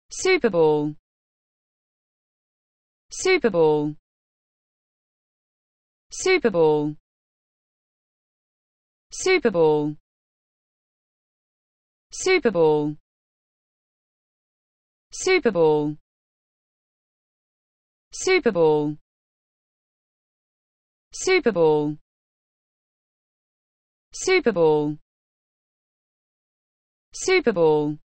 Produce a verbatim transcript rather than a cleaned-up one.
Superball, Superball, Superball, Superball, Superball, Superball, Superball, Superball, Superball, Superball,